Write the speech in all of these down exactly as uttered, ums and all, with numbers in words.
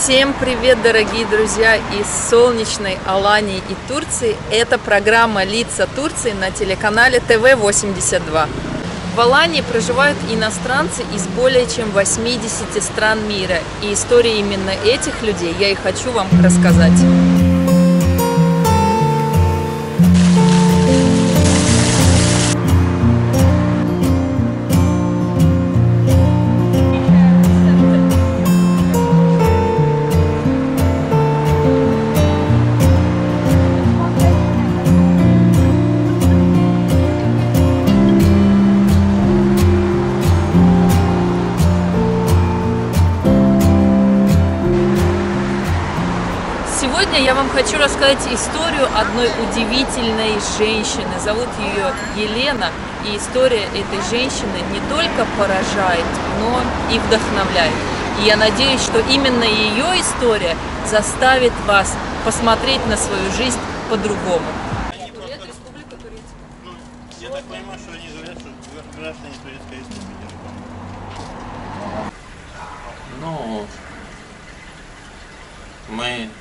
Всем привет, дорогие друзья, из солнечной Алании и Турции. Это программа «Лица Турции» на телеканале тэ вэ восемьдесят два. В Алании проживают иностранцы из более чем восьмидесяти стран мира. И истории именно этих людей я и хочу вам рассказать. Сегодня я вам хочу рассказать историю одной удивительной женщины. Зовут ее Елена. И история этой женщины не только поражает, но и вдохновляет. И я надеюсь, что именно ее история заставит вас посмотреть на свою жизнь по-другому. Я так понимаю, что они говорят, что граждане Турецкой Республики. Ну, мы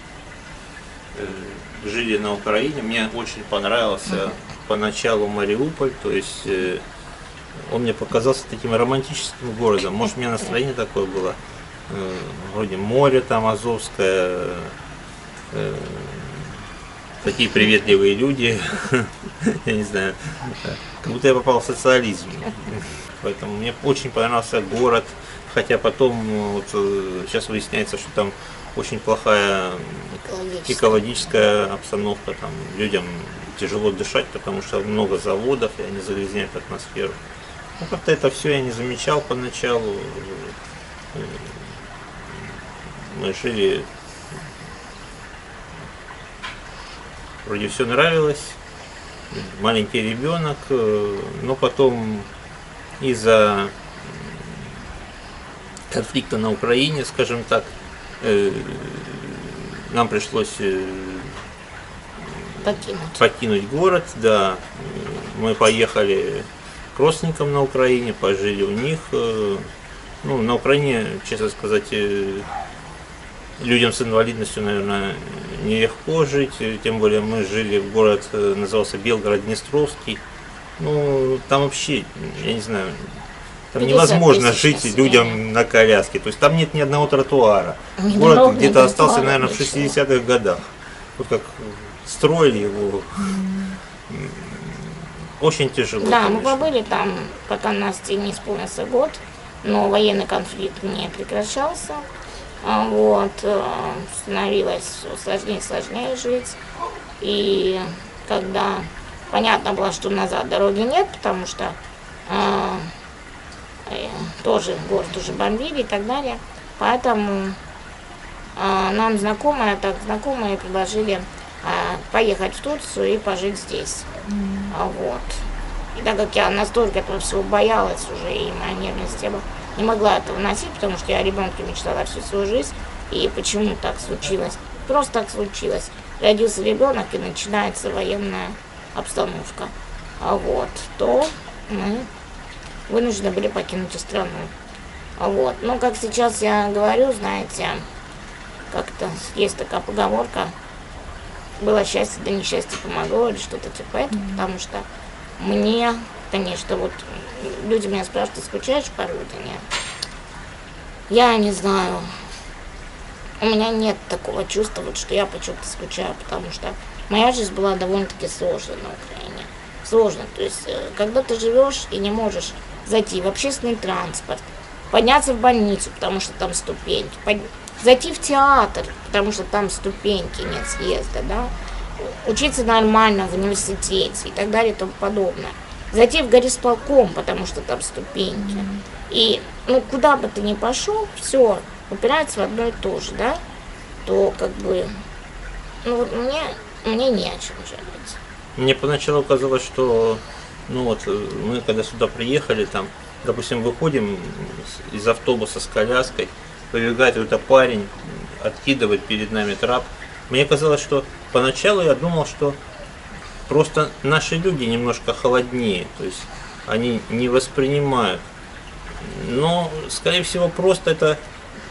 жили на Украине, мне очень понравился поначалу Мариуполь, то есть э, он мне показался таким романтическим городом, может, у меня настроение такое было, э, вроде море там Азовское, э, такие приветливые люди, я не знаю, как будто я попал в социализм, поэтому мне очень понравился город, хотя потом вот, сейчас выясняется, что там очень плохая экологическая обстановка, там людям тяжело дышать, потому что много заводов, и они загрязняют атмосферу. Ну, как-то это все я не замечал поначалу. Мы жили, вроде все нравилось, маленький ребенок, но потом из-за конфликта на Украине, скажем так, нам пришлось покинуть. покинуть город, да. Мы поехали к родственникам на Украине, пожили у них. Ну, на Украине, честно сказать, людям с инвалидностью, наверное, нелегко жить. Тем более мы жили в город, назывался Белгород-Днестровский. Ну, там вообще, я не знаю, там невозможно жить людям на коляске. То есть там нет ни одного тротуара. Город где-то остался, наверное, в шестидесятых годах. Вот как строили его. Очень тяжело. Да, конечно. Мы побыли там, пока Насте не исполнился год, но военный конфликт не прекращался. Вот, становилось сложнее и сложнее жить. И когда понятно было, что назад дороги нет, потому что тоже город уже бомбили и так далее. Поэтому э, нам знакомые, так знакомые предложили э, поехать в Турцию и пожить здесь. Mm. Вот. И так как я настолько этого всего боялась уже, и моя нервность я не могла этого носить, потому что я о ребенке мечтала всю свою жизнь. И почему так случилось? Просто так случилось. Родился ребенок, и начинается военная обстановка. А вот, то мы вынуждены были покинуть страну. Вот. Но как сейчас я говорю, знаете, как-то есть такая поговорка: было счастье, да несчастье помогло, или что-то типа этого, mm-hmm. потому что мне, конечно, вот люди меня спрашивают: ты скучаешь по родине? Я не знаю. У меня нет такого чувства, вот, что я почему-то скучаю, потому что моя жизнь была довольно-таки сложной на Украине. Сложно. То есть, когда ты живешь и не можешь зайти в общественный транспорт, подняться в больницу, потому что там ступеньки, под... зайти в театр, потому что там ступеньки, нет съезда, да, учиться нормально в университете и так далее и тому подобное. Зайти в горисполком, потому что там ступеньки. И, ну, куда бы ты ни пошел, все упирается в одно и то же, да, то, как бы, ну, вот мне, мне не о чем жалеть. Мне поначалу казалось, что, ну вот, мы когда сюда приехали, там, допустим, выходим из автобуса с коляской, побегает какой-то парень, откидывает перед нами трап. Мне казалось, что поначалу я думал, что просто наши люди немножко холоднее, то есть они не воспринимают. Но, скорее всего, просто это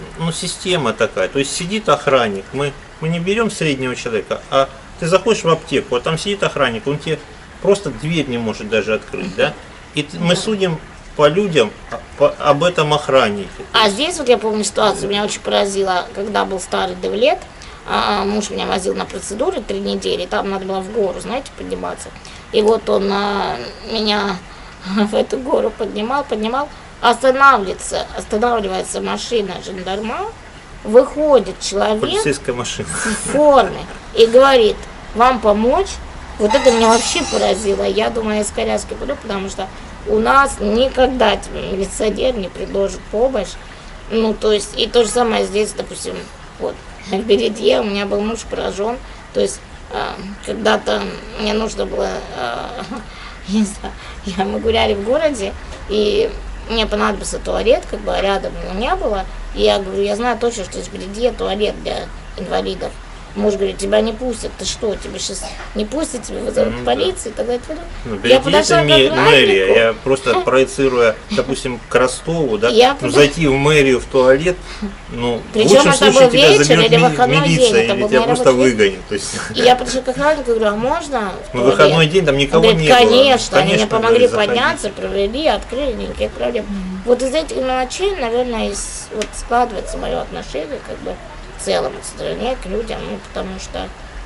ну, система такая. То есть сидит охранник, мы, мы не берем среднего человека, а ты заходишь в аптеку, а там сидит охранник, он тебе просто дверь не может даже открыть, да? И мы судим по людям, по, об этом охраннике. А здесь вот я помню ситуацию, меня очень поразила, когда был старый Девлет, а, муж меня возил на процедуры три недели, там надо было в гору, знаете, подниматься. И вот он а, меня в эту гору поднимал, поднимал, останавливается, останавливается машина жандарма, выходит человек Полицейская машина в форме и говорит, вам помочь? Вот это меня вообще поразило. Я думаю, я с коляской буду, потому что у нас никогда тебе милиционер не предложит помощь. Ну, то есть, и то же самое здесь, допустим, вот, в Бередье у меня был муж поражен. То есть, э, когда-то мне нужно было, э, не знаю, я, мы гуляли в городе, и мне понадобился туалет, как бы рядом у меня было. И я говорю, я знаю точно, что в Бередье туалет для инвалидов. Муж говорит, тебя не пустят, ты что, тебя сейчас не пустят, тебя вызовут Ну, полицию, тогда это... Ну, Я подошла это к ме- мэрия. охраннику. Я просто проецируя, допустим, к Ростову, да, Я ну, подо- зайти в мэрию в туалет, ну, в Причем лучшем это случае был тебя вечер заберет или ми- выходной день, милиция, это или был тебя не просто рабочий день. выгонят. То есть, И я подошла к охраннику и говорю, а можно? в ну, туалет? выходной день там Он никого говорит, не было. конечно, они мне помогли говорит, заходи. подняться, провели, открыли, никаких проблем. Вот из этих мелочей, наверное, из, вот складывается мое отношение, как бы, в целом, к стране, к людям, ну, потому что,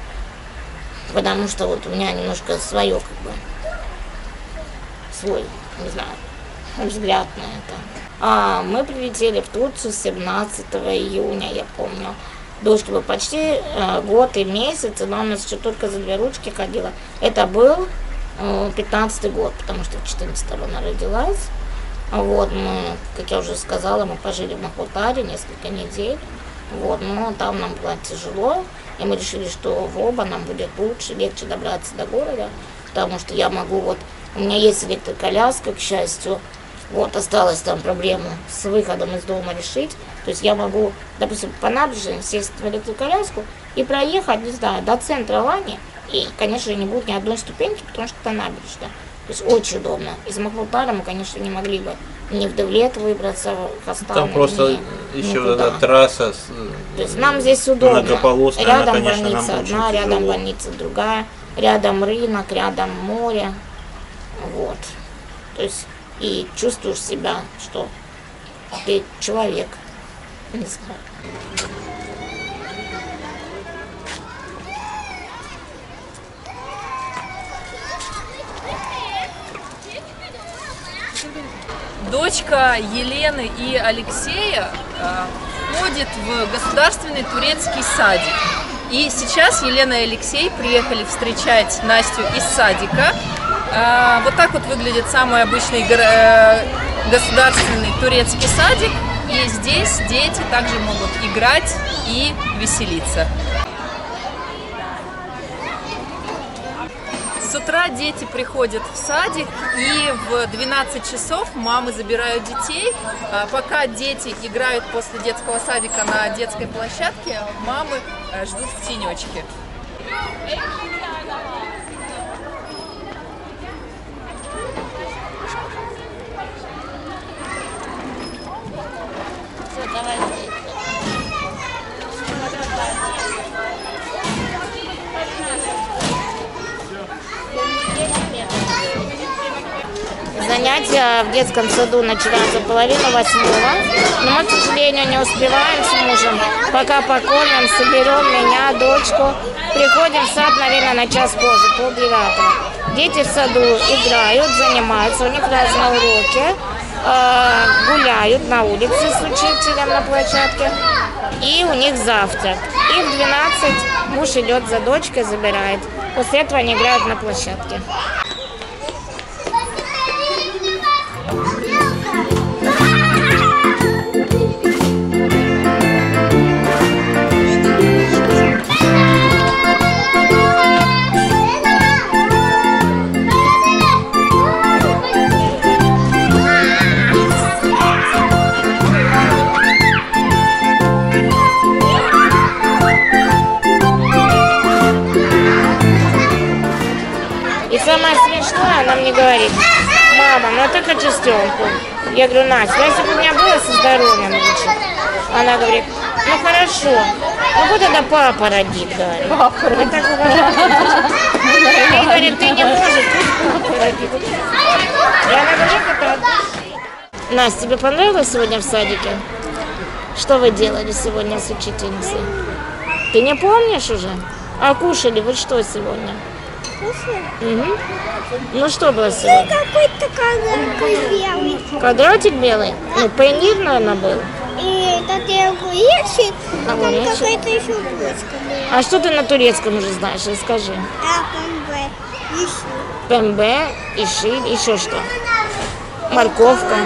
потому что вот у меня немножко свое, как бы, свой, не знаю, взгляд на это. А мы прилетели в Турцию семнадцатого июня, я помню. Дочке был почти э, год и месяц, она у нас еще только за две ручки ходила. Это был э, пятнадцатый год, потому что в четырнадцатом она родилась. Вот, мы, как я уже сказала, мы пожили в Махмутаре несколько недель. Вот, но там нам было тяжело, и мы решили, что в оба нам будет лучше, легче добраться до города, потому что я могу, вот, у меня есть электроколяска, к счастью, вот, осталось там проблему с выходом из дома решить, то есть я могу, допустим, по набережной сесть в электроколяску и проехать, не знаю, до центра Алании, и, конечно, не будет ни одной ступеньки, потому что это набережная. То есть очень удобно. Из Махмутара мы, конечно, не могли бы ни в Девлет выбраться, в Хастан, Там просто ни, еще никуда. эта трасса с- То есть нам здесь удобно. многополосная, она, Рядом конечно, нам больница очень одна, рядом тяжело. больница другая, рядом рынок, рядом море. Вот. То есть и чувствуешь себя, что ты человек. Не знаю. Дочка Елены и Алексея э, ходит в государственный турецкий садик. И сейчас Елена и Алексей приехали встречать Настю из садика. Э, вот так вот выглядит самый обычный горо- э, государственный турецкий садик. И здесь дети также могут играть и веселиться. С утра дети приходят в садик, и в двенадцать часов мамы забирают детей. А пока дети играют после детского садика на детской площадке, мамы э, ждут в тенечке. Всё, давай. Занятия в детском саду начинаются в половину восьмого, но мы, к сожалению, не успеваем с мужем. Пока покормим, соберем меня, дочку. Приходим в сад, наверное, на час позже, полдевятого. Дети в саду играют, занимаются, у них разные уроки, э, гуляют на улице с учителем на площадке, и у них завтрак. И в двенадцать муж идет за дочкой, забирает. После этого они играют на площадке. И самое смешное, она мне говорит: мама, ну я так хочу Стёмку. Я говорю: Настя, если бы у меня было со здоровьем лучше. Она говорит, ну хорошо, ну вот тогда папа родит, говорит. Папа родит. И говорит, ты не можешь, пусть папа родит. И она говорит, это... Настя, тебе понравилось сегодня в садике? Что вы делали сегодня с учительницей? Ты не помнишь уже? А кушали вы что сегодня? Кушали? Угу. Ну что было сегодня? Ну какой-то квадратик белый. Квадратик белый? Ну пенир, наверное, был. И это огуречек, потом Огуречек. какая-то еще булочка была. А что ты на турецком уже знаешь? Расскажи. А памбе, еще. Пембе, иши, еще что? Морковка.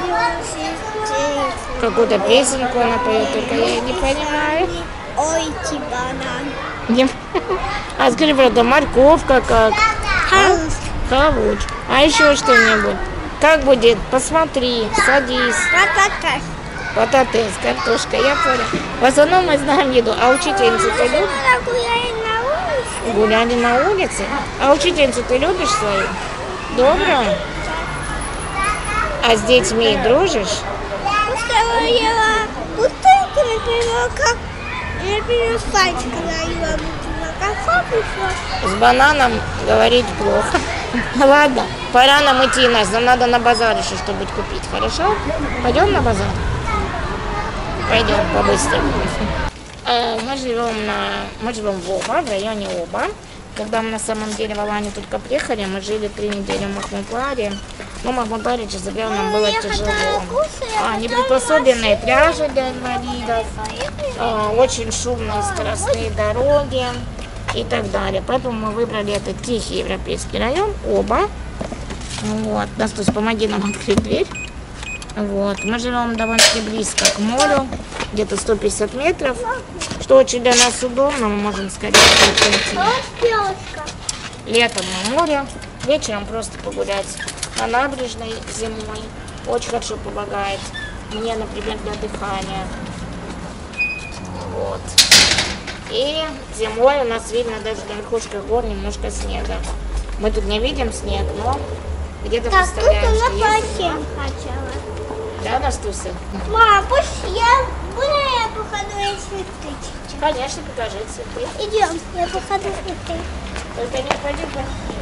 Какую-то песенку она поет, только я не понимаю. Ой, ти банан. Не- А скажи, правда, морковка как? Хаус. Хавуч. А еще что-нибудь? Как будет? Посмотри, садись. Ратата. Пататес, картошка, я понял. В основном мы знаем еду. А учительницу ты любишь? Гуляем на улице. Гуляли на улице? А учительницу ты любишь свою? Добрая? А с детьми дружишь? Устроила бутылку, например, как, например, с пальчиком налила бутылку. Как папа. С бананом говорить плохо. Ладно, пора нам идти, Настя. Нам надо на базар еще что-нибудь купить, хорошо? Пойдем на базар? Пойдем по-быстрому. Э, Мы живем, на... мы живем в Оба, в районе Оба. Когда мы на самом деле в Аланию только приехали, мы жили три недели в Махмутларе. Но в Махмутларе, честно говоря, нам было тяжело. А, неприспособленные пляжи для инвалидов, а, очень шумные скоростные дороги и так далее. Поэтому мы выбрали этот тихий европейский район, Оба. Вот. Настюсь, помоги нам открыть дверь. Вот. Мы живем довольно-таки близко к морю, где-то сто пятьдесят метров, что очень для нас удобно, мы можем скорее пойти. Летом на море, вечером просто погулять на набережной зимой. Очень хорошо помогает мне, например, для дыхания. Вот. И зимой у нас видно даже на верхушках гор немножко снега. Мы тут не видим снег, но где-то Так, тут представляем, она что есть. совсем хотела. Да, Настюся? Мам, пусть я буду я походу и цветы чуть-чуть. Конечно, покажи цветы. Идем, я походу цветы. Только не полюбай.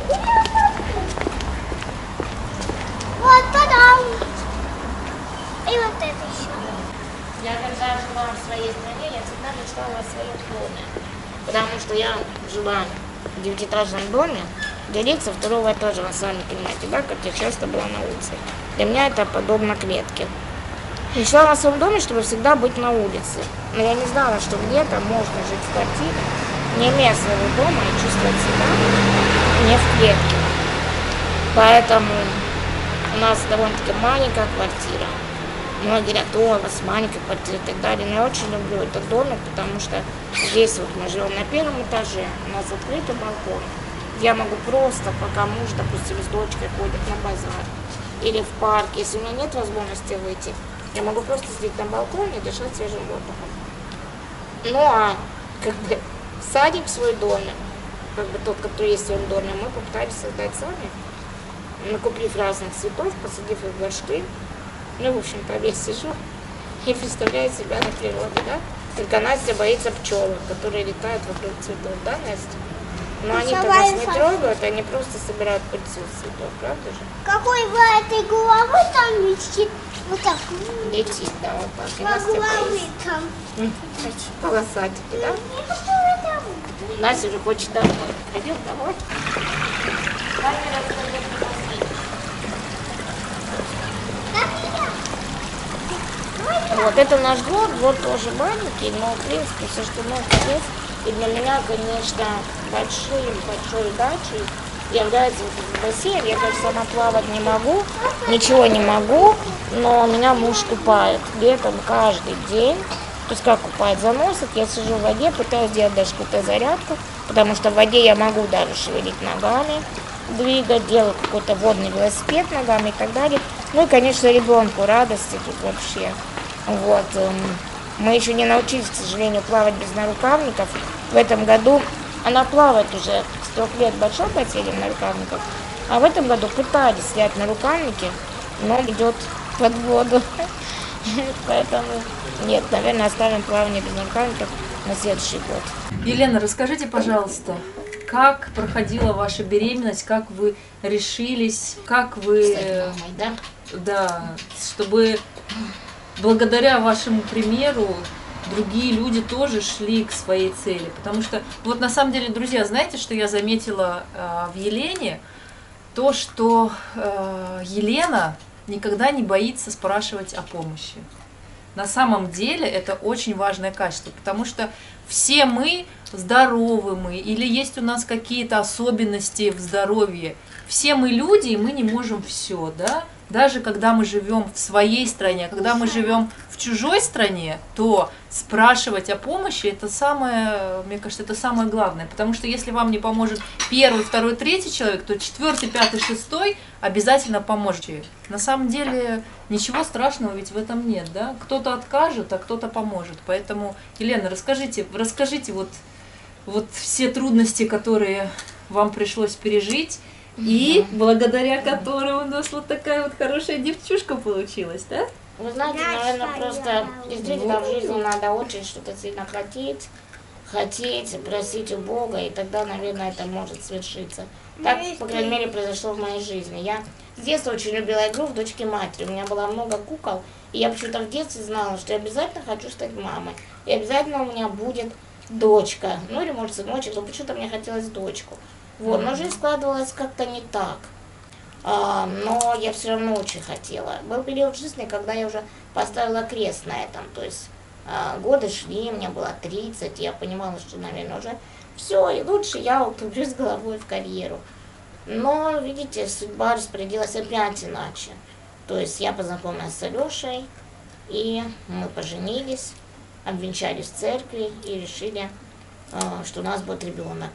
Вот, та-дам! И вот это еще. Я когда жила в своей стране, я всегда мечтала о своем доме. Потому что я жила в девятиэтажном доме, где лица второго этажа, вы сами понимаете, да, как я часто была на улице. Для меня это подобно клетке. Мечтала о своем доме, чтобы всегда быть на улице. Но я не знала, что где-то можно жить в квартире, не имея своего дома и чувствовать себя не в клетке. Поэтому у нас довольно-таки маленькая квартира. Многие говорят, о, у вас маленькая квартира и так далее. Но я очень люблю этот домик, потому что здесь вот мы живем на первом этаже, у нас открытый балкон. Я могу просто, пока муж, допустим, с дочкой ходит на базар или в парк, если у меня нет возможности выйти, я могу просто сидеть на балконе и дышать свежим воздухом. Ну а как бы садик в свой доме, как бы тот, который есть в своем доме, мы попытались создать сами, накупив разных цветов, посадив их в горшки. Ну, в общем-то, весь сижу и представляю себя на природе, да? Только Настя боится пчелок, которые летают вокруг цветов, да, Настя? Но они-то нас не трогают, они просто собирают пыльцу с цветов, правда же? Какой вы этой головы там летит? Вот так. Летит, да, вот так. И По Настя голове боится. там. Полосатики, да? Не какого там. Настя уже хочет домой. Пойдем домой. Камера расскажет про Вот это наш двор, двор тоже маленький, но в принципе все, что нужно есть. И для меня, конечно, большой, большой дачей является вот бассейн. Я, конечно, сама плавать не могу, ничего не могу, но меня муж купает летом каждый день. То есть как купает, заносит, я сижу в воде, пытаюсь делать даже какую-то зарядку, потому что в воде я могу даже шевелить ногами, двигать, делать какой-то водный велосипед ногами и так далее. Ну и, конечно, ребенку радости тут вообще. Вот. Мы еще не научились, к сожалению, плавать без нарукавников. В этом году она плавает уже с трех лет в большом бассейне нарукавников, а в этом году пытались снять нарукавники, но идет под воду. Поэтому нет, наверное, оставим плавание без наркотиков на следующий год. Елена, расскажите, пожалуйста, как проходила ваша беременность, как вы решились, как вы... Стать мамой, да? Да, чтобы благодаря вашему примеру другие люди тоже шли к своей цели. Потому что, вот на самом деле, друзья, знаете, что я заметила э, в Елене? То, что э, Елена никогда не боится спрашивать о помощи. На самом деле это очень важное качество, потому что все мы здоровы мы, или есть у нас какие-то особенности в здоровье. Все мы люди, и мы не можем все, да? Даже когда мы живем в своей стране, когда мы живем в чужой стране, то спрашивать о помощи, это самое, мне кажется, это самое главное. Потому что если вам не поможет первый, второй, третий человек, то четвертый, пятый, шестой обязательно поможет. На самом деле ничего страшного ведь в этом нет, да? Кто-то откажет, а кто-то поможет. Поэтому, Елена, расскажите, расскажите вот, вот все трудности, которые вам пришлось пережить, и благодаря которым у нас вот такая вот хорошая девчушка получилась, да? Вы знаете, наверное, просто действительно в жизни надо очень что-то сильно хотеть, хотеть, просить у Бога, и тогда, наверное, это может свершиться. Так, по крайней мере, произошло в моей жизни. Я с детства очень любила игру в дочки матери. У меня было много кукол, и я почему-то в детстве знала, что я обязательно хочу стать мамой. И обязательно у меня будет дочка, ну или, может, сыночек, но почему-то мне хотелось дочку. Вот, но жизнь складывалась как-то не так. А, но я все равно очень хотела. Был период жизни, когда я уже поставила крест на этом. То есть а, годы шли, мне было тридцать, я понимала, что, наверное, уже все, и лучше я углублюсь головой в карьеру. Но, видите, судьба распорядилась опять иначе. То есть я познакомилась с Алешей, и мы поженились, обвенчались в церкви и решили, а, что у нас будет ребенок.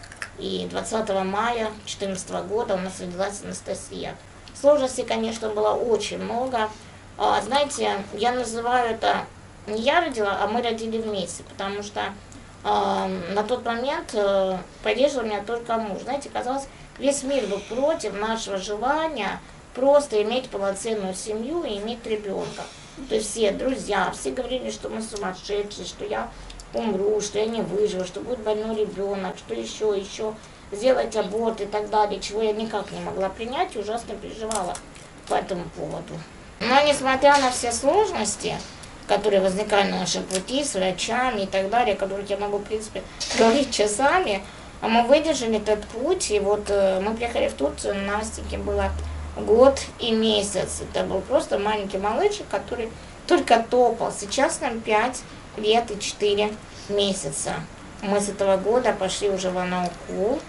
И двадцатого мая две тысячи четырнадцатого года у нас родилась Анастасия. Сложностей, конечно, было очень много. А, знаете, я называю это не я родила, а мы родили вместе, потому что а, на тот момент а, поддерживал меня только муж. Знаете, казалось, весь мир был против нашего желания просто иметь полноценную семью и иметь ребенка. То есть все друзья, все говорили, что мы сумасшедшие, что я умру, что я не выживу, что будет больной ребенок, что еще, еще, сделать аборт и так далее, чего я никак не могла принять и ужасно переживала по этому поводу. Но несмотря на все сложности, которые возникали на нашем пути с врачами и так далее, о которых я могу, в принципе, говорить часами, мы выдержали этот путь, и вот э, мы приехали в Турцию, Настеньке было год и месяц. Это был просто маленький малышек, который только топал. Сейчас нам пять лет и четыре месяца. Мы с этого года пошли уже в Анаукул.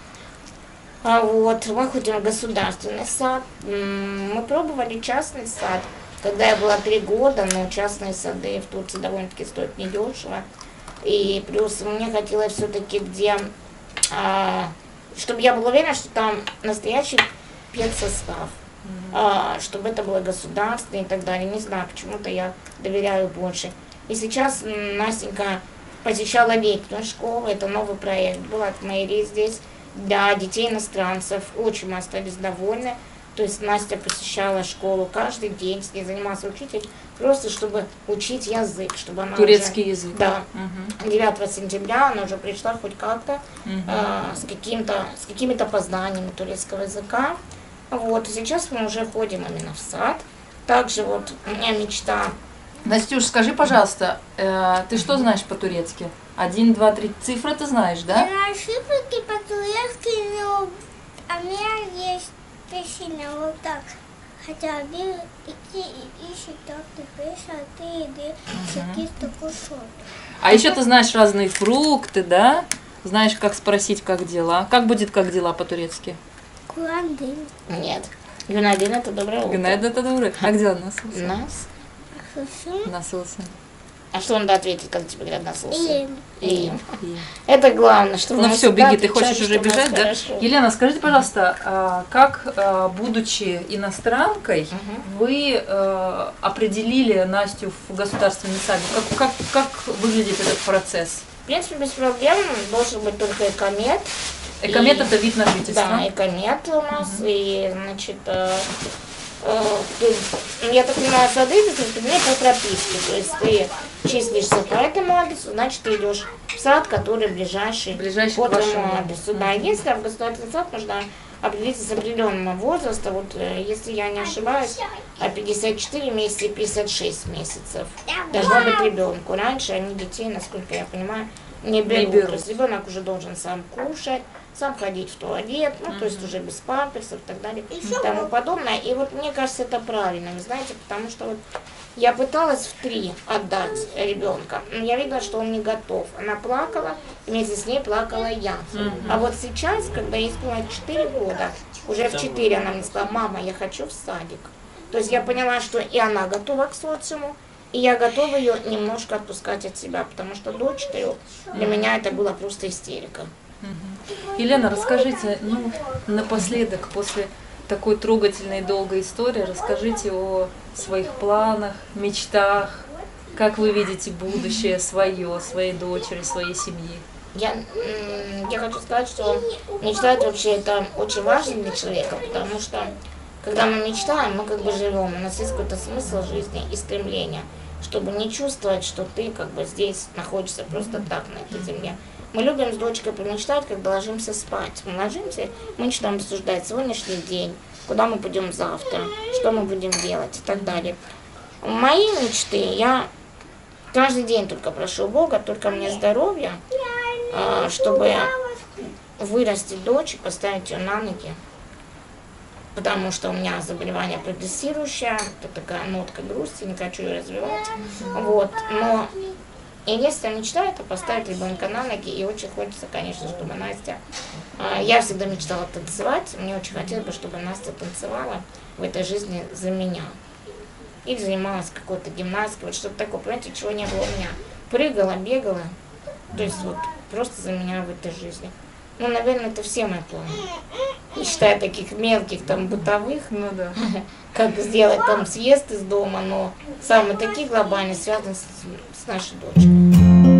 А вот, мы ходим в государственный сад. Мы пробовали частный сад, когда я была три года, но частные сады в Турции довольно-таки стоят недешево. И плюс мне хотелось все-таки, где, а, чтобы я была уверена, что там настоящий педсостав. А, чтобы это было государственное и так далее. Не знаю, почему-то я доверяю больше. И сейчас Настенька посещала летнюю школу, это новый проект был от мэрии здесь для детей иностранцев. Очень мы остались довольны. То есть Настя посещала школу каждый день, с ней занимался учитель, просто чтобы учить язык, чтобы она турецкий уже, язык. Да. Угу. девятого сентября она уже пришла хоть как-то Угу. э, с каким-то с какими-то познаниями турецкого языка. Вот, и сейчас мы уже ходим именно в сад. Также вот у меня мечта. Настюш, скажи, пожалуйста, э, ты что знаешь по-турецки? Один, два, три цифры ты знаешь, да? Я шифрики по-турецки, но у меня есть песня вот так. Хотя бы идти и ищи, так ты пишешь, а ты иди, чекисты кусок. А еще ты знаешь разные фрукты, да? Знаешь, как спросить, как дела. Как будет как дела по-турецки? Куандын. Нет. Гюнайдин — это доброе утро. Гнайда это добрый. Как дела, Насылсын? Нас. Сусун. Насылсын. А что надо ответить, когда тебе говорят насылся? Им. И это главное, что Ну мы все, всегда беги, ты отвечали, хочешь уже что у нас бежать, да? хорошо. Елена, скажите, пожалуйста, а, как, а, будучи иностранкой, Мгм. вы а, определили Настю в государственный садик? Как, как, как выглядит этот процесс? В принципе, без проблем. Должен быть только экомет. Экомет И- это вид на жительство. Да, экомет у нас. И, значит, э, э, ты, я так понимаю, садовник, ты мне по прописке. То есть ты числишься по этому адресу, значит ты идешь в сад, который ближайший, Ближайший по к вашему. твоему адресу. Да, если в государственный сад нужно определиться с определенного возраста, вот э, если я не ошибаюсь, а пятьдесят четыре месяца и пятьдесят шесть месяцев должно быть ребенку. Раньше они детей, насколько я понимаю, не берут. Не берут. То есть ребенок уже должен сам кушать, сам ходить в туалет, ну, то есть уже без памперсов и так далее и тому подобное. И вот мне кажется, это правильно, вы знаете, потому что вот я пыталась в три отдать ребенка, но я видела, что он не готов. Она плакала, вместе с ней плакала я. А вот сейчас, когда ей исполнилось четыре года, уже в четыре она мне сказала: мама, я хочу в садик. То есть я поняла, что и она готова к социуму, и я готова ее немножко отпускать от себя, потому что до четырех для меня это была просто истерика. Елена, расскажите, ну, напоследок, после такой трогательной и долгой истории, расскажите о своих планах, мечтах, как вы видите будущее свое, своей дочери, своей семьи. Я, м, я хочу сказать, что мечтать вообще это очень важно для человека, потому что когда мы мечтаем, мы как бы живем, у нас есть какой-то смысл жизни и стремление, чтобы не чувствовать, что ты как бы здесь находишься просто так на этой земле. Мы любим с дочкой помечтать, когда ложимся спать. Мы ложимся, мы начинаем обсуждать сегодняшний день, куда мы пойдем завтра, что мы будем делать и так далее. Мои мечты, я каждый день только прошу Бога, только мне здоровья, чтобы вырастить дочь и поставить ее на ноги. Потому что у меня заболевание прогрессирующее, это такая нотка грусти, не хочу ее развивать. Вот. Но единственная мечта — это поставить ребенка на ноги, и очень хочется, конечно, чтобы Настя... Я всегда мечтала танцевать, мне очень хотелось бы, чтобы Настя танцевала в этой жизни за меня. Или занималась какой-то гимнастикой, вот что-то такое, понимаете, чего не было у меня. Прыгала, бегала, то есть вот просто за меня в этой жизни. Ну, наверное, это все мои планы. Не считая таких мелких, там, бытовых, Ну да. как сделать там съезд из дома, но самые такие глобальные связаны с, с нашей дочкой.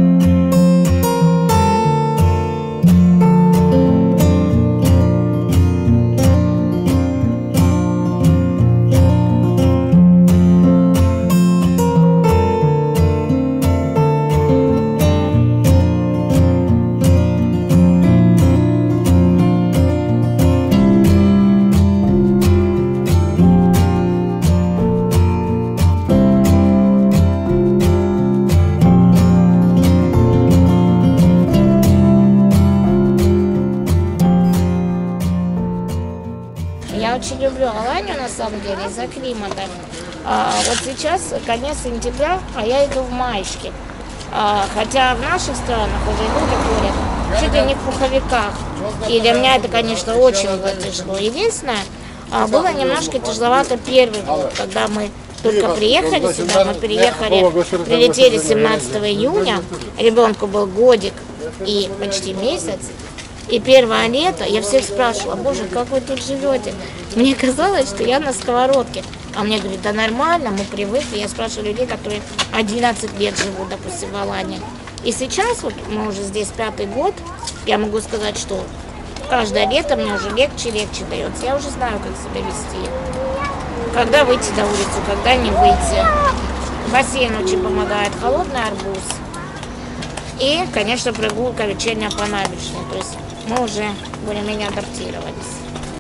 Я очень люблю Аланию, на самом деле, из-за климата. А, вот сейчас конец сентября, а я иду в маечке. А, хотя в наших странах уже люди ходят чуть ли не в пуховиках. И для меня это, конечно, очень было тяжело. Единственное, а, было немножко тяжеловато первый год, когда мы только приехали сюда. Мы приехали, прилетели семнадцатого июня, ребенку был годик и почти месяц. И первое лето я всех спрашивала: боже, как вы тут живете? Мне казалось, что я на сковородке. А мне говорят: да нормально, мы привыкли. Я спрашиваю людей, которые одиннадцать лет живут, допустим, в Алании. И сейчас, вот мы уже здесь пятый год, я могу сказать, что каждое лето мне уже легче и легче дается. Я уже знаю, как себя вести. Когда выйти на улицу, когда не выйти. Бассейн очень помогает, холодный арбуз. И, конечно, прогулка вечерняя по набережной. То есть мы уже более-менее адаптировались.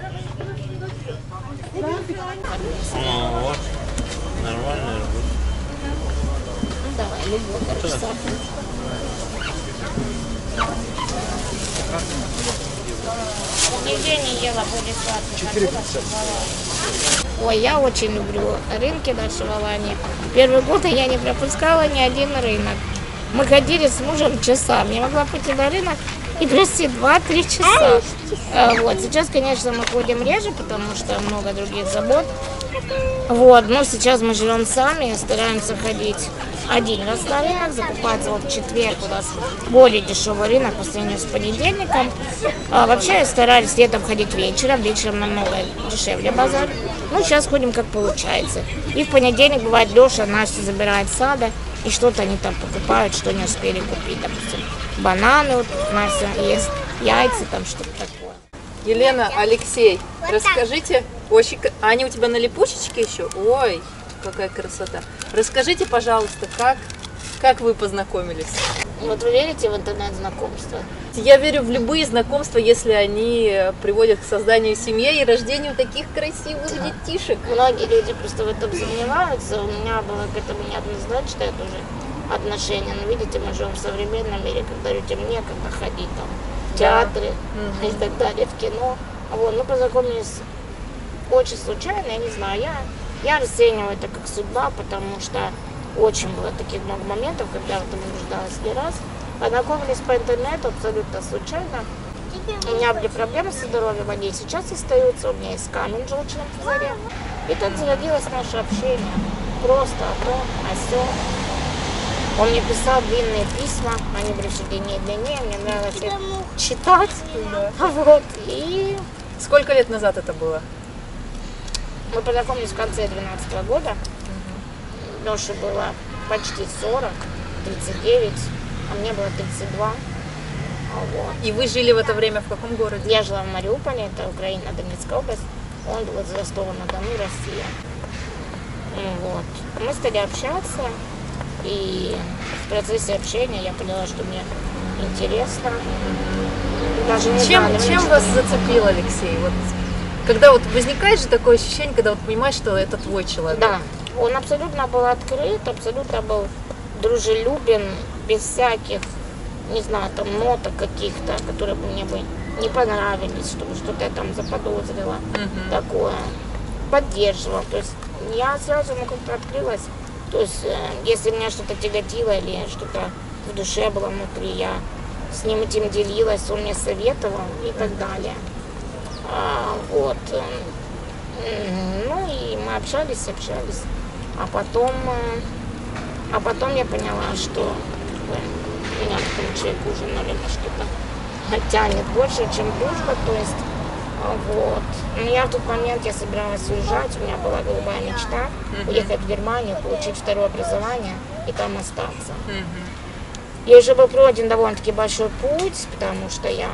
Ну вот, нормальный арбуз. Ну давай, любой, короче, сахар. Нигде не ела более сладких. Ой, я очень люблю рынки нашей в Алании. Первый год я не пропускала ни один рынок. Мы ходили с мужем часами. Я могла пойти на рынок и провести два-три часа. Вот. Сейчас, конечно, мы ходим реже, потому что много других забот. Вот. Но сейчас мы живем сами, стараемся ходить один раз на рынок, закупаться вот в четверг у нас более дешевый рынок по сравнению с понедельником. А вообще старались летом ходить вечером, вечером намного дешевле базар. Ну, сейчас ходим как получается. И в понедельник бывает Леша Настю забирает с сада, и что-то они там покупают, что не успели купить. Допустим, бананы вот Настя ест, яйца, там что-то такое. Елена, Алексей, Вот расскажите, очень, к- а они у тебя на липучечке еще? Ой, какая красота. Расскажите, пожалуйста, как, как вы познакомились? Вот вы верите в интернет-знакомство? Я верю в любые знакомства, если они приводят к созданию семьи и рождению таких красивых детишек. Многие люди просто в этом сомневаются. У меня было к этому неоднозначное тоже отношение. Но видите, мы живем в современном мире, когда людям некогда ходить там, в театры Мгм. и так далее, в кино. Вот, мы познакомились очень случайно, я не знаю, я, я расцениваю это как судьба, потому что очень было таких много моментов, когда я в этом убеждалась не раз. Познакомились по интернету абсолютно случайно. У меня были проблемы со здоровьем, они и сейчас остаются. У меня есть камень в желчном пузыре. И так зародилось наше общение. Просто о том, о сём. Он мне писал длинные письма, они были все длиннее и длиннее. Мне нравилось их читать. Вот. И Сколько лет назад это было? мы познакомились в конце двенадцатого года. Леше было почти сорок, тридцать девять, а мне было тридцать два. Вот. И вы жили в это время в каком городе? Я жила в Мариуполе, это Украина, Донецкая область. Он был из Ростова-на-Дону, Россия. Вот. Мы стали общаться, и в процессе общения я поняла, что мне интересно. Даже не Чем, знаю, чем наверное, вас что-то- зацепил Алексей? Вот, когда вот возникает же такое ощущение, когда вот понимаешь, что это твой человек. Да, он абсолютно был открыт, абсолютно был дружелюбен, без всяких, не знаю, там ноток каких-то, которые бы мне бы не понравились, чтобы что-то я там заподозрила, Мгм. такое. Поддерживал, то есть я сразу ему как-то открылась. То есть э, если меня что-то тяготило или что-то в душе было внутри, я с ним этим делилась, он мне советовал и так далее. А, вот. э, м, Ну и мы общались, общались. А потом, э, а потом я поняла, что как бы, меня к этому человеку уже, наверное, что-то тянет больше, чем дружба. То есть, а, вот. Но я в тот момент я собиралась уезжать, у меня была голубая мечта уехать в Германию, получить второе образование и там остаться. Мгм. И уже был пройден довольно-таки большой путь, потому что я,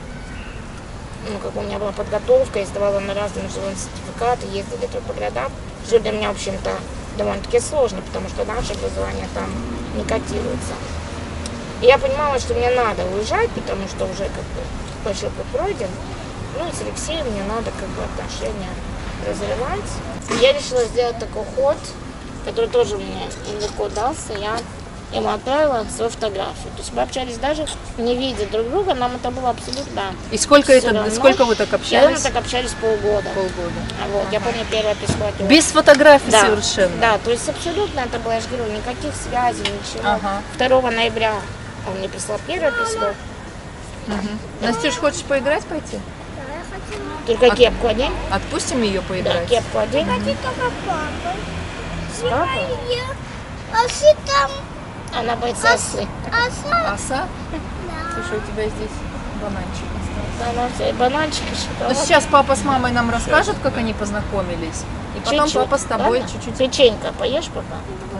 ну, как у меня была подготовка, я сдавала на разные международные сертификаты, ездили по городам, что для меня, в общем-то, довольно-таки сложно, потому что наше образование там не котируется. И я понимала, что мне надо уезжать, потому что уже как бы большой путь пройден. Ну и с Алексеем мне надо как бы отношения разрывать. И я решила сделать такой ход, который тоже мне легко дался. Я ему отправила свою фотографию. То есть мы общались даже не видя друг друга, нам это было абсолютно И сколько, всё это, равно. сколько вы так И мы общались? так общались полгода. Полгода. А Вот, я помню первое письмо от него. Без фотографий Да, совершенно? Да, то есть абсолютно это было, я же говорю, никаких связей, ничего. Ага. второго ноября он мне прислал первое письмо. Настюш, хочешь поиграть пойти? Я хочу Только кепку одень. Отпустим ее Да, поиграть? кепку одень. только папа. С папой. А что там? Она боится осы. А что? Оса? Слушай, у тебя здесь бананчик остался. Да, она все, бананчики, Ну, шоколад. сейчас папа с мамой нам расскажут, как они познакомились. И потом Чуть-чуть, папа с тобой ладно? чуть-чуть. Печенька поешь, папа?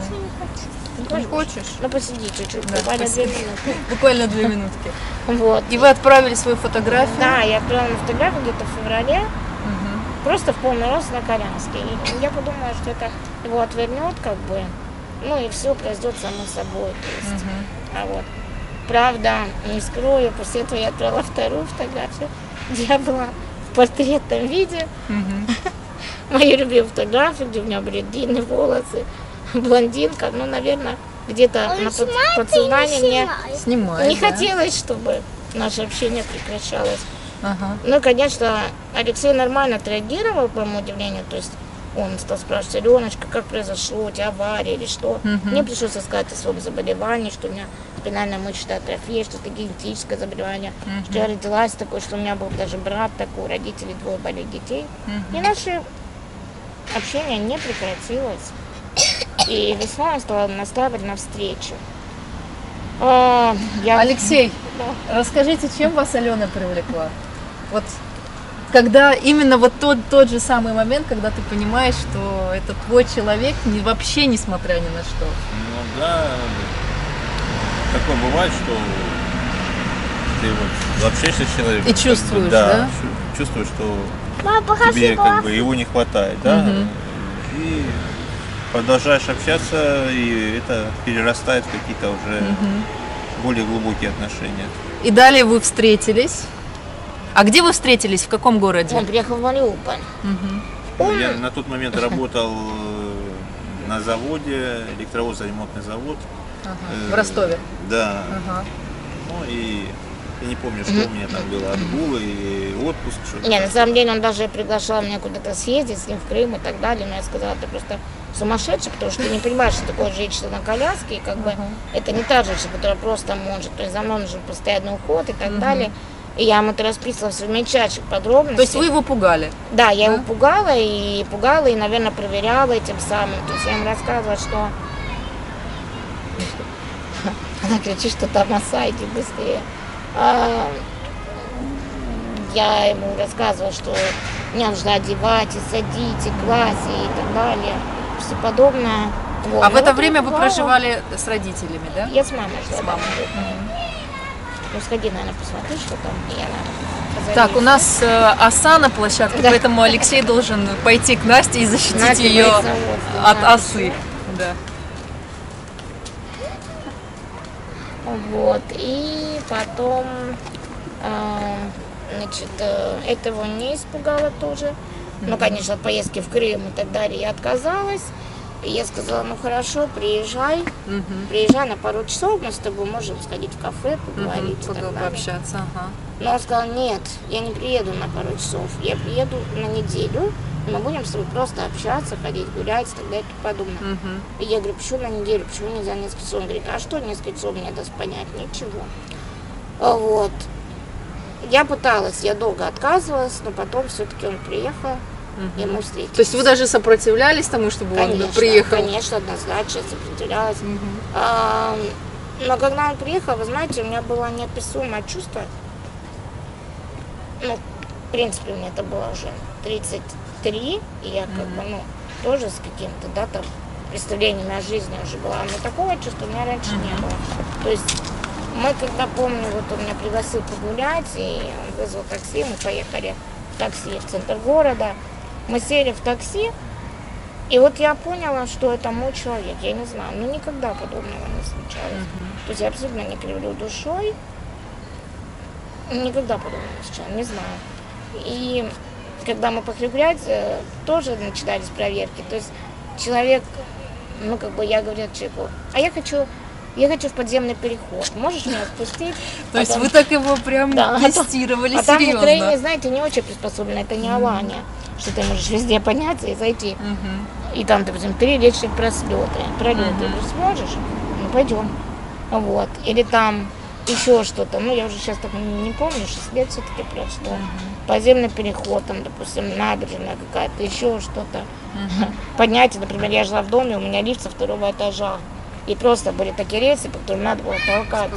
Не хочешь? Ну, посиди чуть-чуть, Да, буквально две спасибо. минуты. Буквально две минутки. Вот. И вы отправили свою фотографию? Да, я отправила на фотографию где-то в феврале, Мгм. просто в полный рост на коляске. И я подумала, что это его отвернет, как бы, ну и все произойдет само собой. То есть, Мгм. а вот. Правда, не скрою, после этого я отправила вторую фотографию, где я была в портретном виде. Мгм. Мою любимую фотографию, где у меня были длинные волосы, блондинка. Ну, наверное, где-то Он на под- снимает или подсознании не мне снимает? Снимай, не да. хотелось, чтобы наше общение прекращалось. Ага. Ну, конечно, Алексей нормально отреагировал, по моему удивлению. То есть он стал спрашивать: Аленочка, как произошло, у тебя авария или что? Мгм. Мне пришлось рассказать о своем заболевании, что у меня спинальная мышечная атрофия, что это генетическое заболевание, что я родилась такой, что у меня был даже брат такой, у родителей двое больных детей. И наше общение не прекратилось. И весной он стал настаивать на встречу. А, я... Алексей, расскажите, чем вас Алена привлекла? Вот когда именно вот тот, тот же самый момент, когда ты понимаешь, что это твой человек, не, вообще несмотря ни на что. Ну да, такое бывает, что ты вот общаешься с человеком. И как бы, чувствуешь, да? да? чу- чувствуешь, что Мама, покажи тебе как глаз. бы его не хватает, да? Мгм. И продолжаешь общаться, и это перерастает в какие-то уже более глубокие отношения. И далее вы встретились. А где вы встретились? В каком городе? Он приехал в Мариуполь. Ну, я на тот момент работал э, на заводе, электровозно-ремонтный завод. В Ростове. Да. Ага. Ну и я не помню, что у меня там было, отгулы и отпуск, что-то. Не, на самом деле он даже приглашал меня куда-то съездить с ним в Крым и так далее, но я сказала, ты просто сумасшедший, потому что ты не понимаешь, что такое женщина на коляске, и как бы это не та женщина, которая просто может, то есть за мной нужен постоянный уход и так далее. И я ему это расписывала в мельчайших подробностях. То есть вы его пугали? Да, я его пугала и пугала, и, наверное, проверяла этим самым. То есть я ему рассказывала, что... Она кричит, что там оса, иди быстрее. А, я ему рассказывала, что мне нужно одевать, и садить, и класть, и так далее. Все подобное. Вот. А в Ну, это вот время я вы пугала. проживали с родителями, да? Я с мамой жила. С мамой. Ну, сходи, наверное, посмотри, что там. И она позови. Так, у нас э, оса на площадке, Да. поэтому Алексей должен пойти к Насте и защитить Настя ее боится воздуха, от да, осы. Да. Вот, и потом, э, значит, э, этого не испугало тоже. Ну, конечно, от поездки в Крым и так далее я отказалась. И я сказала, ну хорошо, приезжай, приезжай на пару часов, мы с тобой можем сходить в кафе, поговорить и так далее. Пообщаться, ага. Но он сказал, нет, я не приеду на пару часов, я приеду на неделю, и мы будем с тобой просто общаться, ходить гулять и так далее и тому подобное. И я говорю, почему на неделю, почему нельзя несколько часов? Он говорит, а что несколько часов мне даст понять? Ничего. А Вот. Я пыталась, я долго отказывалась, но потом все-таки он приехал, и мы встретились. То есть вы даже сопротивлялись тому, чтобы Конечно, он приехал? конечно, однозначно сопротивлялась. А, но когда он приехал, вы знаете, у меня было неописуемое чувство. Ну, в принципе, мне это было уже тридцать три, и я как бы, ну, тоже с каким-то, да, там, представлениями о жизни уже была. Но такого чувства у меня раньше не было. То есть мы, когда, помню, вот он меня пригласил погулять, и он вызвал такси, мы поехали в такси в центр города. Мы сели в такси, и вот я поняла, что это мой человек. Я не знаю, ну никогда подобного не случалось. То есть я абсолютно не кривлю душой. Никогда подобного не случалось, не знаю. И когда мы пошли гулять, э, тоже начинались проверки. То есть человек, ну как бы я говорю человеку, а я хочу, я хочу в подземный переход. Можешь меня спустить? То есть Потом- вы так его прям Да, а то- тестировали А там серьезно? настроение, знаете, не очень приспособлено, это не Алания, что ты можешь везде подняться и зайти. И там, допустим, три личных пролеты. Пролеты ты сможешь? Ну, пойдем. Вот. Или там еще что-то. Ну, я уже сейчас так не помню, шесть лет все-таки прошло. Подземный переход, там, допустим, набережная какая-то, еще что-то. Поднятие, например, я жила в доме, у меня лифт со второго этажа. И просто были такие рельсы, по которым надо было толкать.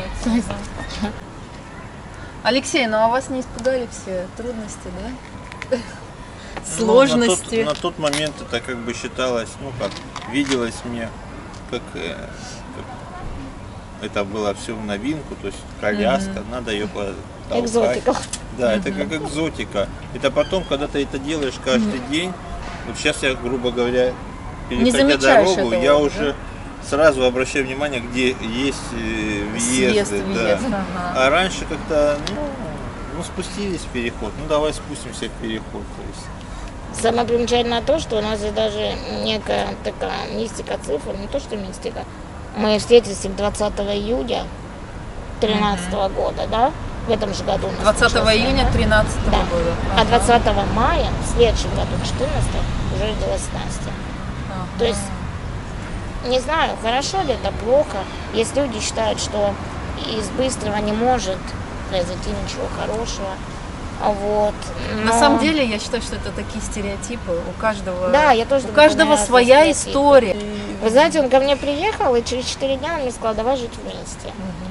Алексей, ну а вас не испугали все трудности, да? Ну, Сложности? на, тот, на тот момент это как бы считалось, ну как, виделось мне, как, э, как это было все в новинку, то есть коляска, надо ее потолкать. Экзотика. Да, это как экзотика. Это потом, когда ты это делаешь каждый день, вот сейчас я, грубо говоря, Не переходя замечаешь дорогу, этого, я да? уже сразу обращаю внимание, где есть э, въезды. Съезд, да. въезд, ага. А раньше как-то, ну, ну, спустились в переход, ну давай спустимся в переход. То есть. Самое примечательное то, что у нас здесь даже некая такая мистика цифр, не то что мистика. Мы встретились двадцатого июня тринадцатого года, да? В этом же году. у нас двадцатого началась июня война. тринадцатого Да. года. А Ага. двадцатого мая, в следующем году, четырнадцатого, уже родилась Настя. Ага. То есть, не знаю, хорошо ли это, плохо. Есть люди считают, что из быстрого не может произойти ничего хорошего. А Вот. На но- самом деле, я считаю, что это такие стереотипы. У каждого, Да, я тоже у думаю, каждого разные своя стереотипы. история. Вы знаете, он ко мне приехал, и через четыре дня он мне сказал, давай жить вместе.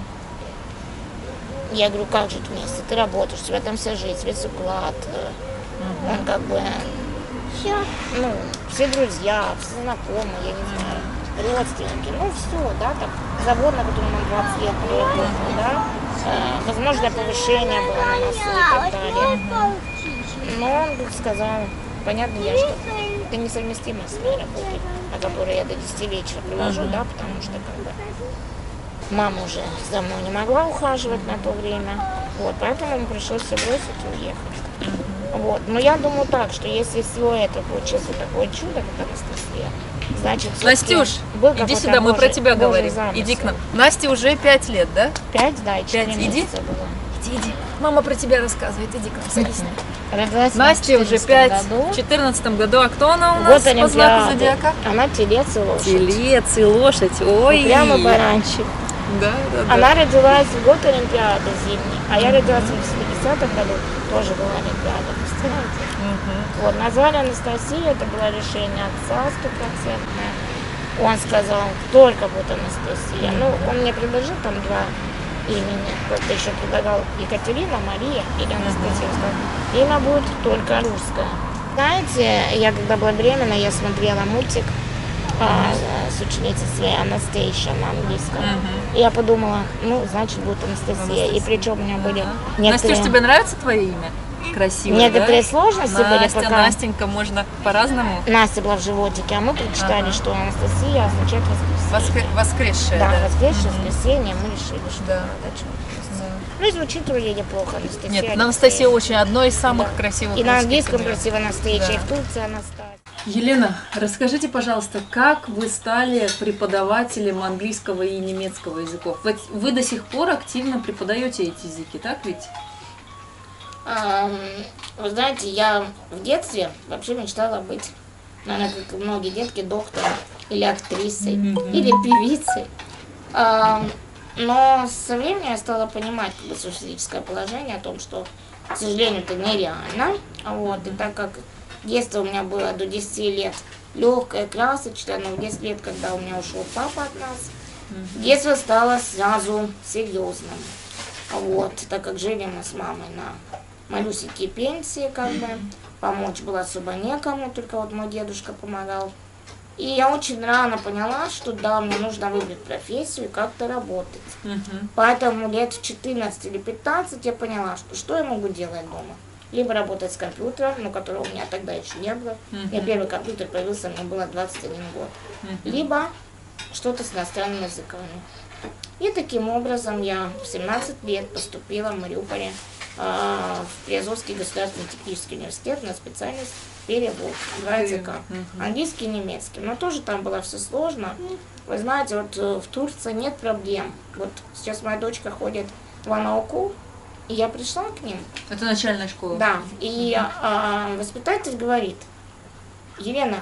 Я говорю, как жить вместе? Ты работаешь, у тебя там вся жизнь, весь уклад. э, Он как бы, Все. ну, все друзья, все знакомые, я не знаю, родственники, ну все, да, там, завод, на котором он двадцать лет проработал, да, э, возможное повышение было на носу и так далее. Но он сказал, понятно, я что это несовместимо с моей работой, на которой я до десяти вечера привожу, uh-huh. да, потому что как бы мама уже за мной не могла ухаживать на то время, вот, поэтому ему пришлось все бросить и уехать. Uh-huh. Вот, но я думаю так, что если все это получилось вот такое чудо, как Анастасия, значит, Настюш, иди сюда, мы про тебя говорим. Замысел. Иди к нам. Насте уже пять лет, да? Пять, да, и четыре месяца было. Иди, иди. Мама про тебя рассказывает, иди к нам, садись. Родилась Насте уже пять, в четырнадцатом году. А кто она у нас вот по знаку зодиака? Она телец и лошадь. Телец и лошадь, ой. Прямо баранчик. Да, да, да. Она родилась в год Олимпиады зимней, а я родилась в семидесятом году, тоже была Олимпиада, представляете? Uh-huh. Вот, назвали Анастасия, это было решение отца стопроцентное. Он сказал, только будет Анастасия. Uh-huh. Ну, он мне предложил там два имени, как-то еще предлагал Екатерина, Мария или Анастасия. Uh-huh. Сказал, имя будет только русское. Знаете, я когда была беременна, я смотрела мультик а, с ученицей своей Анастейша на английском. Uh-huh. И я подумала, ну, значит, будет Анастасия. Анастасия. И причем у меня были uh-huh. некоторые... Настюш, тебе нравится твое имя? Красиво, некоторые да? сложности Настя, были, пока... Настенька, можно по-разному. Настя была в животике, а мы прочитали, uh-huh. что Анастасия означает воскресенье. Воскр... Воскресшая, да. Да, воскресшее, uh-huh. воскресенье, мы решили, что да. надо что-то. Да. Ну и звучит вроде неплохо, Анастасия. Нет, Анастасия очень одно из самых да. красивых. И на английском красиво Анастасия, да. И в Турции Анастасия. Елена, расскажите, пожалуйста, как вы стали преподавателем английского и немецкого языков? Вы, вы до сих пор активно преподаете эти языки, так ведь? Вы знаете, я в детстве вообще мечтала быть, наверное, как и многие детки, доктором или актрисой, mm-hmm. или певицей. Но со временем я стала понимать как бы, свое физическое положение, о том, что, к сожалению, это нереально. Вот, и так как детство у меня было до десяти лет легкое, красочное, но в десять лет, когда у меня ушел папа от нас, mm-hmm. детство стало сразу серьезным. Вот, так как жили мы с мамой на малюсенькие пенсии, как бы, помочь было особо некому, только вот мой дедушка помогал. И я очень рано поняла, что да, мне нужно выбрать профессию и как-то работать. Uh-huh. Поэтому лет в четырнадцать или пятнадцать я поняла, что что я могу делать дома. Либо работать с компьютером, но которого у меня тогда еще не было. Uh-huh. У меня первый компьютер появился, мне было двадцать один год. Uh-huh. Либо что-то с иностранными языками. И таким образом я в семнадцать лет поступила в Мариуполе э, в Приазовский государственный технический университет на специальность перевод, два языка, английский и немецкий. Но тоже там было все сложно. Вы знаете, вот в Турции нет проблем. Вот сейчас моя дочка ходит в Анауку, и я пришла к ним. Это начальная школа? Да. И э, воспитатель говорит, Елена,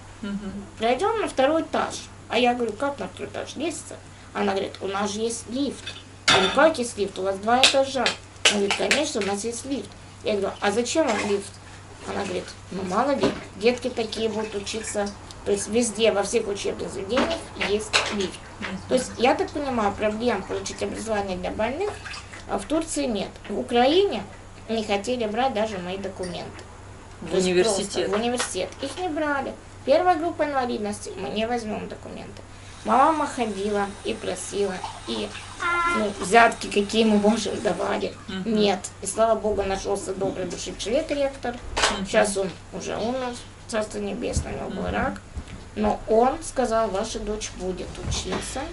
пройдем на второй этаж. А я говорю, как на второй этаж? Лестница? Она говорит, у нас же есть лифт. Я говорю, как есть лифт? У вас два этажа. Она говорит, конечно, у нас есть лифт. Я говорю, а зачем вам лифт? Она говорит, ну мало ли, детки такие будут учиться. То есть везде, во всех учебных заведениях есть лифт. То есть, я так понимаю, проблем получить образование для больных в Турции нет. В Украине не хотели брать даже мои документы. В университет? В университет. Их не брали. Первая группа инвалидности, мы не возьмем документы. Мама ходила и просила, и ну, взятки, какие мы можем, давали. Uh-huh. Нет. И слава Богу, нашелся добрый души человек, ректор. Uh-huh. Сейчас он уже умер, царство небесное, у него был uh-huh. рак. Но он сказал, ваша дочь будет учиться,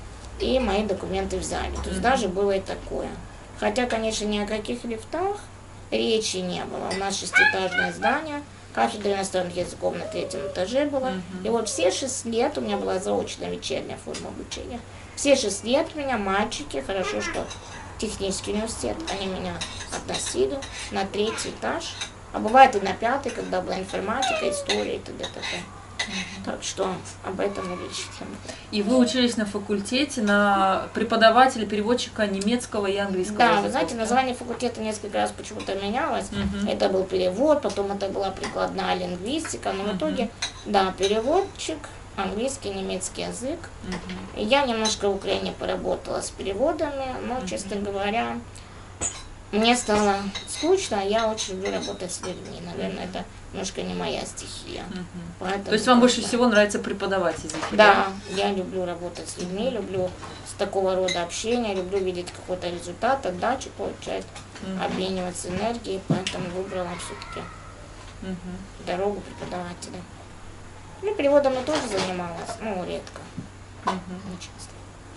и мои документы взяли. То есть uh-huh. даже было и такое. Хотя, конечно, ни о каких лифтах речи не было. У нас шестиэтажное здание. Кафедра иностранных языков на третьем этаже была. Uh-huh. И вот все шесть лет у меня была заочная вечерняя форма обучения. Все шесть лет у меня мальчики, хорошо, что технический университет, они меня относили на третий этаж. А бывает и на пятый, когда была информатика, история и т.д. т.п. Uh-huh. Так что об этом и речь. И вы учились на факультете на преподавателя, переводчика немецкого и английского Да, языков, вы знаете, да? название факультета несколько раз почему-то менялось. Uh-huh. Это был перевод, потом это была прикладная лингвистика, но uh-huh. в итоге, да, переводчик, английский, немецкий язык. Uh-huh. Я немножко в Украине поработала с переводами, но, uh-huh. честно говоря, мне стало скучно, а я очень люблю работать с людьми. Наверное, это немножко не моя стихия. Поэтому То есть вам больше как-то- всего нравится преподавать языки? Да, я люблю работать с людьми, люблю с такого рода общения, люблю видеть какой-то результат, отдачу получать, обмениваться энергией, поэтому выбрала все-таки Мгм. дорогу преподавателя. Ну, переводом я тоже занималась, ну, редко, Мгм. не часто.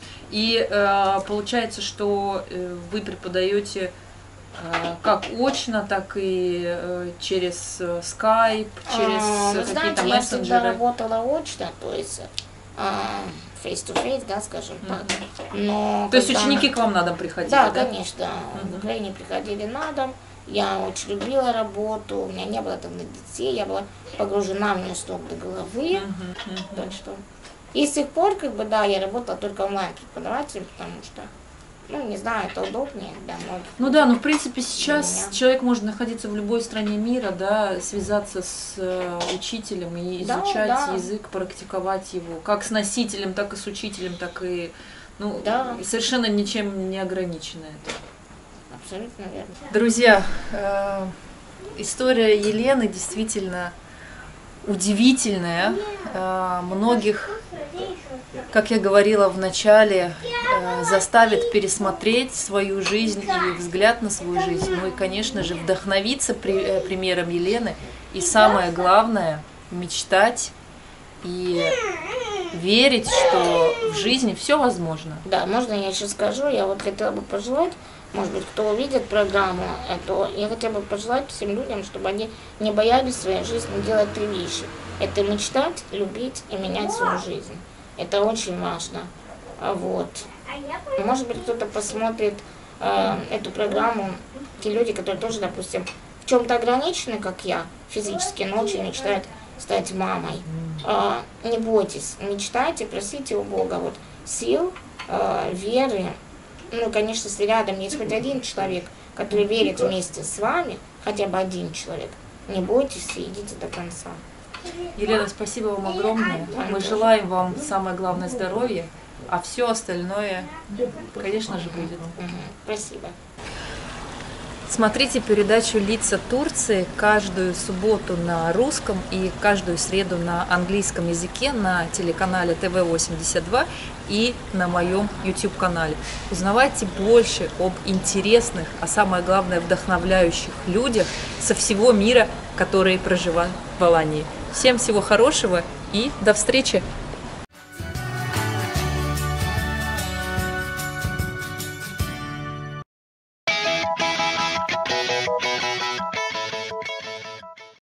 И э, получается, что э, вы преподаете э, как очно, так и э, через э, скайп, через А, э, вы какие-то знаете, я всегда мессенджеры. работала очно, то есть а, face-to-face, да, скажем так. Но То есть когда- ученики к вам на дом приходили, Да, да? конечно. В Украине приходили на дом. Я очень любила работу. У меня не было там детей. Я была погружена в нее с ног до головы. Мгм, мгм. Так что. И с тех пор, как бы, да, я работала только онлайн преподавателем, потому что, ну, не знаю, это удобнее для многих. Ну да, ну в принципе сейчас меня. человек может находиться в любой стране мира, да, связаться с э, учителем и Да, изучать да. язык, практиковать его, как с носителем, так и с учителем, так и, ну, Да. совершенно ничем не ограничено это. Абсолютно верно. Друзья, э, история Елены действительно удивительная. Э, многих, как я говорила в начале, э, заставит пересмотреть свою жизнь и взгляд на свою жизнь. Ну и, конечно же, вдохновиться при- э, примером Елены. И самое главное, мечтать и верить, что в жизни все возможно. Да, можно я еще скажу? Я вот хотела бы пожелать, может быть, кто увидит программу, это я хотела бы пожелать всем людям, чтобы они не боялись в своей жизни делать три вещи. Это мечтать, любить и менять свою жизнь. Это очень важно. А вот. Может быть, кто-то посмотрит э, эту программу, те люди, которые тоже, допустим, в чем-то ограничены, как я, физически, но очень мечтают стать мамой. Э, не бойтесь, мечтайте, просите у Бога вот сил, э, веры. Ну, конечно, если рядом есть хоть один человек, который верит вместе с вами, хотя бы один человек, не бойтесь и идите до конца. Елена, спасибо вам огромное. Мы желаем вам, самое главное, здоровья, а все остальное, конечно же, будет. Мгм. Спасибо. Смотрите передачу «Лица Турции» каждую субботу на русском и каждую среду на английском языке на телеканале тэ вэ восемьдесят два и на моем YouTube-канале. Узнавайте больше об интересных, а самое главное, вдохновляющих людях со всего мира, которые проживают в Алании. Всем всего хорошего и до встречи!